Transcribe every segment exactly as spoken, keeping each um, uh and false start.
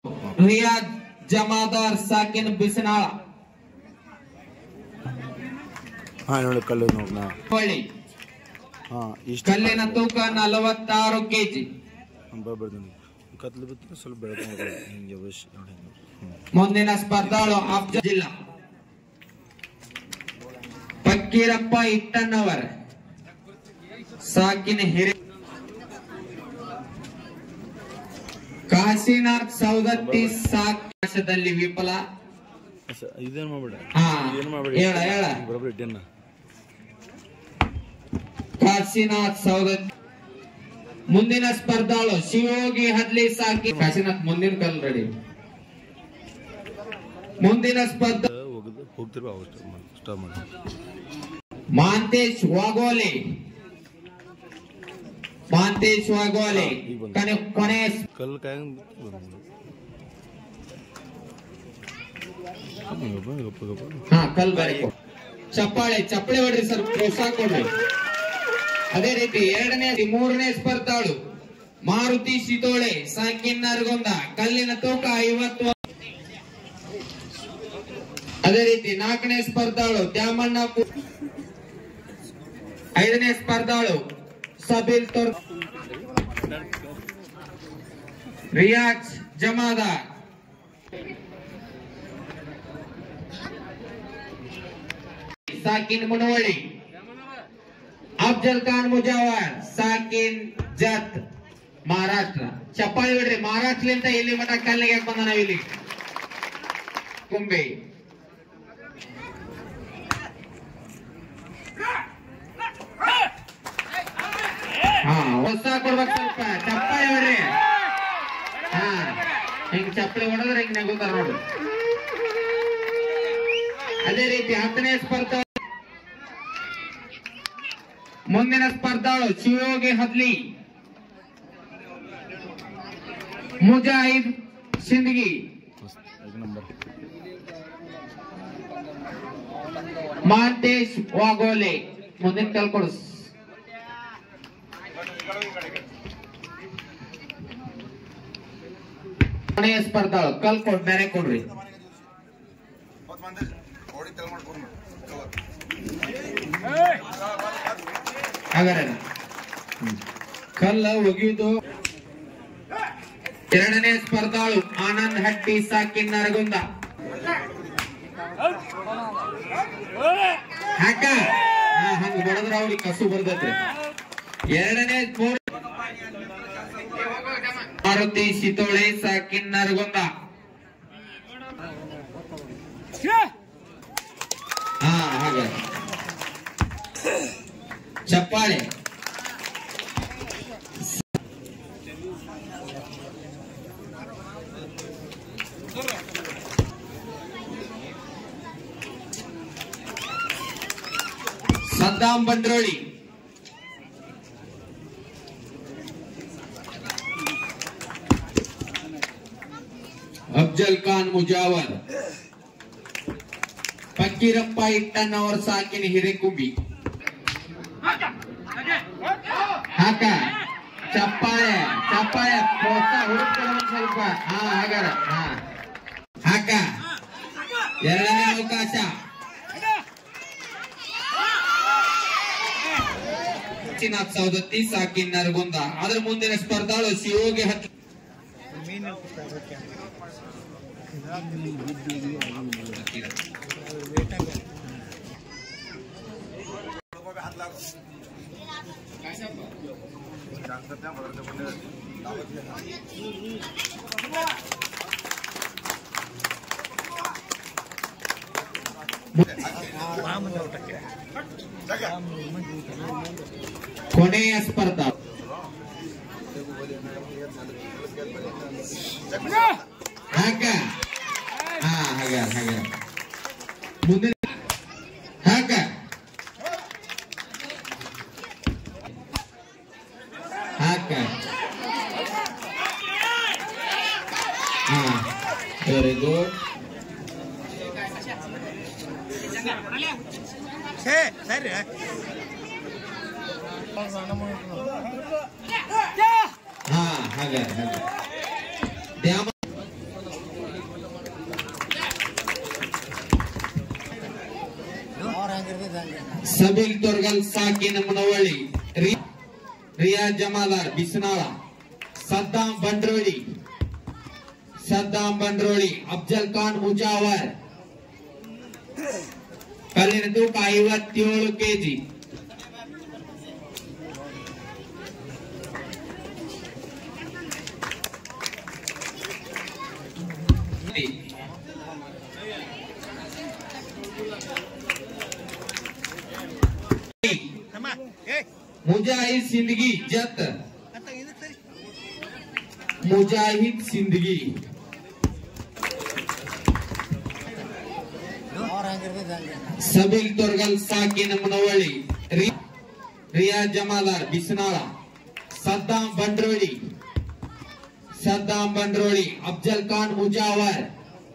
रियाज जमादार साकिन बिसनाळ हाँ ನೋಡಿ ಕಲ್ಲು ನೋಡ್ನ ಹೊಳಿ ಹಾ ಇಷ್ಟ ಕಲ್ಲಿನ ತೂಕ ನಲವತ್ತಾರು ಕೆಜಿ ಬರ್ಬರ್ತೀನಿ ಕತ್ಲು ಬಿಟ್ಟು ಸ್ವಲ್ಪ ಬೆಳಕು ಹಿಂಗೆ ವಶ್ ನೋಡಿ ಮುಂದಿನ ಸ್ಪರ್ಧಾಳು ಅಫ್ಜಲ್ ಜಿಲ್ಲಾ ಫಕ್ಕೀರಪ್ಪ ಇಟ್ಟಣ್ಣವರ್ ಸಾಕಿನ ಹಿರೇ ಕಾಶಿನಾಥ್ ಸೌದತ್ತಿ ಸಾಕ್ಯದಲ್ಲಿ ವಿಫಲ ಇದೇನು ಮಾಡಬೇಡ ಹಾ ಏನು ಮಾಡಬೇಡ ಹೇಳ ಹೇಳ ಬರೋಬ್ಬರಿ ಇಟ್ಟೇನ ಕಾಶಿನಾಥ್ ಸೌದತ್ತಿ ಮುಂದಿನ ಸ್ಪರ್ಧಾಳು ಶಿವಯೋಗಿ ಹದ್ಲಿ ಸಾಕಿ ಕಾಶಿನಾಥ್ ಮುಂದಿನ ಕಲ್ ರೆಡಿ ಮುಂದಿನ ಸ್ಪರ್ಧಾ ಹೋಗ್ತಿರ್ಬ ಸ್ಟಾಪ್ ಮಾಡಿ ಮಾಂತೇಶ್ ವಾಗೋಲೆ ಮಾಂತೇಶ್ ವಾಗೋಲೆ ಕನೆ ಕೊನೆ ಕಲ್ ಕಾಯ ಹಾ ಕಲ್ ಬರಿ ಚಪ್ಪಾಳೆ ಚಪ್ಪಳೆ ಹೊಡ್ರಿ ಸರ್ ಪ್ರೋತ್ಸಾಹ ಕೊಡ್ರಿ ಅದೇ ರೀತಿ ಎರಡನೇ ಮೂರನೇ ಸ್ಪರ್ಧಾಳು ಮಾರುತಿ ಸಿತೋಳೆ ಸಾಕಿನ್ ನರಗೊಂದ ಕಲ್ಲಿನ ತೂಕ ಐವತ್ತು ಅದೇ ರೀತಿ ನಾಲ್ಕನೇ ಸ್ಪರ್ಧಾಳು ದ್ಯಾಮಣ್ಣ ಐದನೇ ಸ್ಪರ್ಧಾಳು ಸಬಿಲ್ ತೋರ್ ರಿಯಾಜ್ ಜಮಾದಾರ್ ಸಾಕಿನ್ ಮುನವಳ್ಳಿ ಅಫ್ಜಲ್ ಖಾನ್ ಮುಜಾವರ್ ಸಾಕಿನ್ ಜತ್ ಮಹಾರಾಷ್ಟ್ರ ಚಪ್ಪಾಳಿ ಬಿಡ್ರಿ ಮಹಾರಾಷ್ಟ್ರಲಿಂದ ಇಲ್ಲಿ ಮಠ ಕಲ್ಲಿಗೆ ಬಂದ ನಾವ್ ಇಲ್ಲಿ ಕುಂಬೆ ಹಾ ಹೊಸ ಕೊಡ್ಬೇಕು ಸ್ವಲ್ಪ ಚಪ್ಪಾಳಿ ಹೊಡ್ರಿ ಹಾ ಹಿಂಗ್ ಚಪ್ಪಲಿ ಹೊಡೆದ್ರೆ ಹಿಂಗ್ ನಗುತ್ತಾರ ನೋಡ್ರಿ ಅದೇ ರೀತಿ ಹತ್ತನೇ ಸ್ಪರ್ಧಾ ಮುಂದಿನ ಸ್ಪರ್ಧಾಳು ಶಿವಯೋಗಿ ಹದ್ಲಿ ಮುಜಾಹಿದ್ ಸಿಂದಗಿ ಮಾಂತೇಶ್ ವಾಗೋಲೆ ಮುಂದಿನ ಕಲ್ಕೊಡು ಕೊನೆಯ ಸ್ಪರ್ಧಾಳು ಕಲ್ಕೊಡ್ ಬೇರೆ ಕೊಡ್ರಿ ಹಾಗಾದ್ರೆ ಕಲ್ಲ ಒಗೆಯುವುದು ಎರಡನೇ ಸ್ಪರ್ಧಾಳು ಆನಂದ್ ಹಟ್ಟಿ ಸಾಕಿನ್ ನರಗುಂದ ಹಾಕ ಹಂಗ ಬಡದ್ರ ಅವ್ರಿಗೆ ಕಸು ಬರ್ತೈತ್ರಿ ಎರಡನೇ ಮಾರುತಿ ಸಿತೋಳೆ ಸಾಕಿನ್ ನರಗುಂದ ಹಾ ಹಾಗೆ ಚಪ್ಪಾಳೆ ಸದ್ದಾಂ ಬಂಡ್ರೋಳಿ ಅಫ್ಜಲ್ ಖಾನ್ ಮುಜಾವರ್ ಫಕ್ಕೀರಪ್ಪ ಇಟ್ಟಣ್ಣವರ್ ಸಾಕಿನ ಹಿರೇಕುಂಬಿ ಹಾಕ ಚಪ್ಪಾಳೆ ಚಪ್ಪಾಳೆ ಪ್ರೋತ್ಸಾಹ ಹುಡುಕ್ತಾರೆ ಸ್ವಲ್ಪ ಹಾ ಹಾಗಾರ ಹಾ ಹಾಕ ಎರಡನೇ ಅವಕಾಶ ಕಾಶಿನಾಥ್ ಸೌದತ್ತಿ ಸಾಕಿನ್ ನರಗುಂದ ಅದ್ರ ಮುಂದಿನ ಸ್ಪರ್ಧಾಳು ಶಿವಯೋಗಿ ಹತ್ತು ಕೊನೆಯ ಸ್ಪರ್ಧಾ ಹಾಕ ಹಾ ಹಾಗ ಹಾಗ ಮುಂದಿನ ಹಾಕ ಹಾಕ ಹಾ ವೆರಿ ಗುಡ್ ಸರಿ ಹಾ ಹಾಗೆ ಹಾಗೆ ದ್ಯಾಮ ಸಬಿಲ್ ತೊರ್ಗಲ್ ಸಾಕಿನ ಮುನವಳ್ಳಿ, ರಿಯಾಜ್ ಜಮಾದಾರ್ ಬಿಸನಾಳ, ಸದ್ದಾಂ ಬಂಡ್ರೋಳಿ ಸದ್ದಾಂ ಬಂಡ್ರೋಳಿ ಅಫ್ಜಲ್ ಖಾನ್ ಮುಜಾವರ್. ಕಲ್ಲಿನ ತೂಕ ಐವತ್ತೇಳು ಕೆಜಿ. मुजाहिद सिंदगी जत मुजाहिद सिंदगी सबिल तोरगल साकिन मुनवಳ್ಳಿ, रियाज जमादार बिसनाಳ, सद्दाम ಬಂಡ್ರೋಳಿ सद्दाम ಬಂಡ್ರೋಳಿ ಅಫ್ಜಲ್ ಖಾನ್ ಮುಜಾವರ್.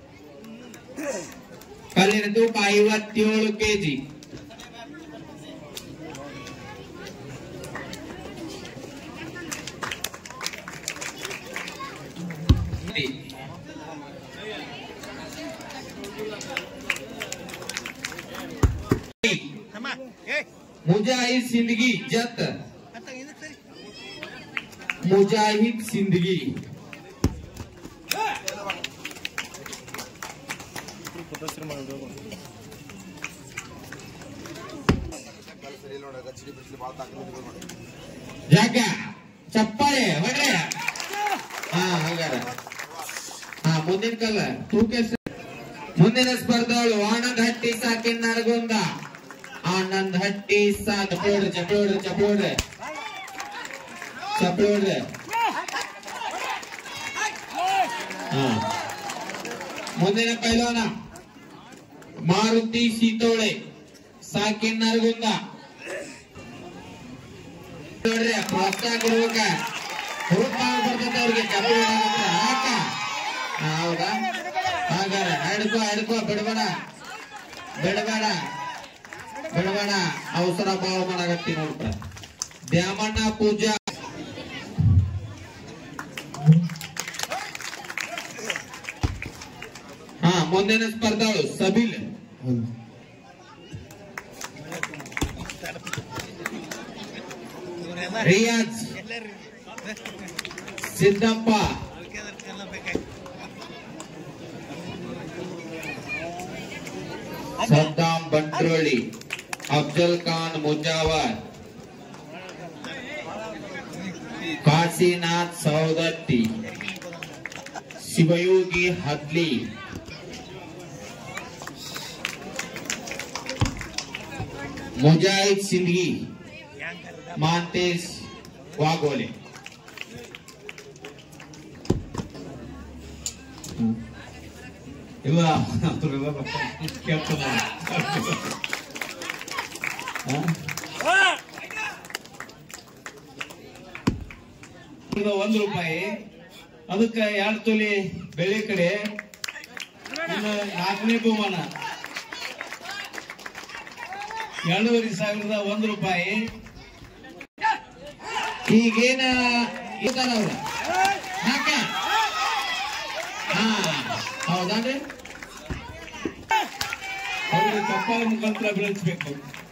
ಕಲ್ಲಿನ ತೂಕ ಐವತ್ತೇಳು ಕೆಜಿ. मुजाहिद सिंदगी जत मुजाहिद सिंदगी ಜಾಗ ಚಪ್ಪಾಳೆ ಹೊಡ್ರೆ. ಹಾ ಹಾಗಾರ ಹಾ ಮುಂದಿನ ಕಲ್ಲ ತೂಕ. ಮುಂದಿನ ಸ್ಪರ್ಧಾಳು ಆನಂದ್ ಹಟ್ಟಿ ಸಾಕಿನ್ ನರಗುಂದ. ಆನಂದ್ ಹಟ್ಟಿ ಸಾಕ್ ಚಪ್ಳೋಡ್ರಿ ಚಪ್ಳೋಡ್ರಿ ಚಪ್ಳೋಡ್ರಿ ಚಪ್ಳೋಡ್ರಿ. ಹಾ ಮುಂದಿನ ಪೈಲವಾನ ಮಾರುತಿ ಸೀತೋಳೆ ಸಾಕಿನ್ ನರಗುಂದ. ನೋಡ್ರಿ ಪ್ರೋತ್ಸಾಹ ಕೊಡ್ಬೇಕ, ಹುರುಪಾಗ ಬರ್ತೈತೆ ಅವ್ರಿಗೆ ಚಪ್ಳ ಹಾಕ. ಹೌದಾ ಹಾಗಾರ ಹಿಡ್ಕೋ ಹಿಡ್ಕೋ ಬಿಡಬೇಡ ಬಿಡಬೇಡ ಬಿಡಬೇಡ ಅವಸರ ಭಾವ ಮಾಡಾಕತ್ತಿ ನೋಡ್ಪ. ದ್ಯಾಮಣ್ಣ ಪೂಜಾ ಹಾ ಮುಂದಿನ ಸ್ಪರ್ಧಾಳು ಸಬಿಲ್ ರಿಯಾಜ್ ಸಿದ್ದಪ್ಪ, सद्दाम ಬಂಡ್ರೋಳಿ अफजल खान मुजावर, काशीनाथ सौदत्ती, शिवयोगी हदली, मुजाहिद सिंदगी, मानतेश वागोले. ಇಲ್ಲ ಕೇಳ್ತಾನ ಒಂದು ರೂಪಾಯಿ, ಅದಕ್ಕೆ ಎರಡು ತೊಲಿ ಬೆಳೆ ಕಡೆ ನಾಲ್ಕನೇ ಬಹುಮಾನ ಎರಡೂವರೆ ಸಾವಿರದ ಒಂದು ರೂಪಾಯಿ. ಈಗೇನ ಇದಾರ ಅವ್ರ ಹಾಕ. ಹಾ ಹೌದಾನ್ರಿ, ಅವ್ರಿಗೆ ಚಪ್ಪಾಳೆ ಮುಖಾಂತರ ಬೆಳೆಸಬೇಕು.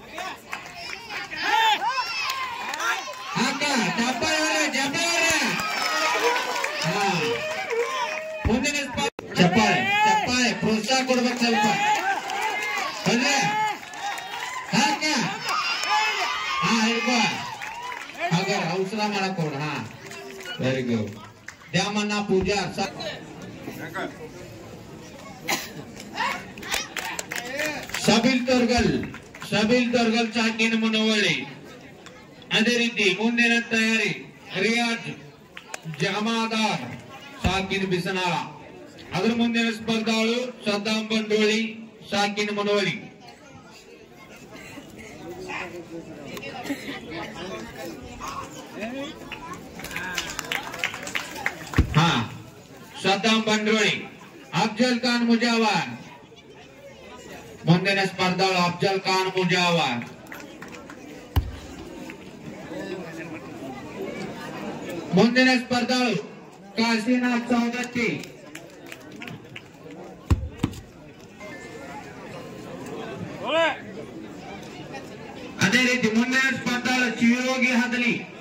ಹಾಕ ಚಪ್ಪಾಳೆ ಚಪ್ಪಾಳೆ. ಹಾ ಮುಂದಿನ ಚಪ್ಪಾಳೆ ಚಪ್ಪಾಳೆ ಪ್ರೋತ್ಸಾಹ ಕೊಡ್ಬೇಕು ಸ್ವಲ್ಪ. ಬಂದ್ರೆ ಹಾಕ. ಹಾ ಹಿಡ್ಕೋ ಹಾಗಾರ ಅವಸರ ಮಾಡಕ್ ಹೋಡ. ಹಾ ವೆರಿ ಗುಡ್. ದ್ಯಾಮಣ್ಣ ಪೂಜಾ ಸಬಿಲ್ ತೊರ್ಗಲ್ ಸಬಿಲ್ ತೊರ್ಗಲ್ ಸಾಕಿನ ಮುನವಳ್ಳಿ. ಅದೇ ರೀತಿ ಮುಂದಿನ ತಯಾರಿ ರಿಯಾಜ್ ಜಮಾದಾರ್ ಸಾಕಿನ ಬಿಸನಾಳ. ಅದರ ಮುಂದಿನ ಸ್ಪರ್ಧಾಳು ಸದ್ದಾಂ ಬಂಡ್ರೋಳಿ ಸಾಕಿನ ಮುನವಳ್ಳಿ. ಹಾ ಸದ್ದಾಂ ಬಂಡ್ರೋಳಿ ಅಫ್ಜಲ್ ಖಾನ್ ಮುಜಾವರ್. ಮುಂದಿನ ಸ್ಪರ್ಧಾಳು ಅಫ್ಜಲ್ ಖಾನ್ ಮುಜಾವರ್. ಮುಂದಿನ ಸ್ಪರ್ಧಾಳು ಕಾಶಿನಾಥ್ ಸೌದತ್ತಿ. ಅದೇ ರೀತಿ ಮುಂದಿನ ಸ್ಪರ್ಧಾಳು ಚಿರೋಗಿ ಹದಲಿ